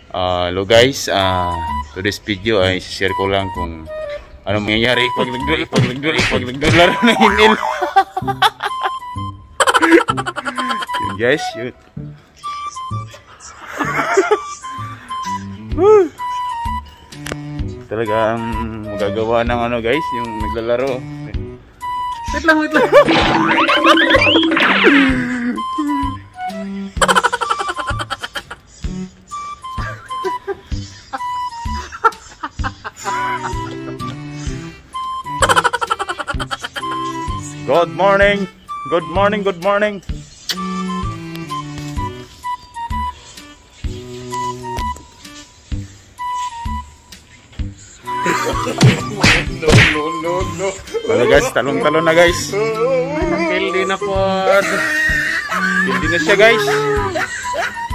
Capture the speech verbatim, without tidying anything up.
Uh, hello guys, uh, today's video ay share ko lang kung ano mangyayari pag nagdul, pag nagdul, pag nagdul laro ng hinil. Yun guys, yun. Talagang magagawa ng ano guys, yung naglalaro. Wait lang, wait lang. Good morning, good morning, good morning. No, no, no, no. Wala guys, talong-talon na guys. Pildi na po. Pildi na siya guys.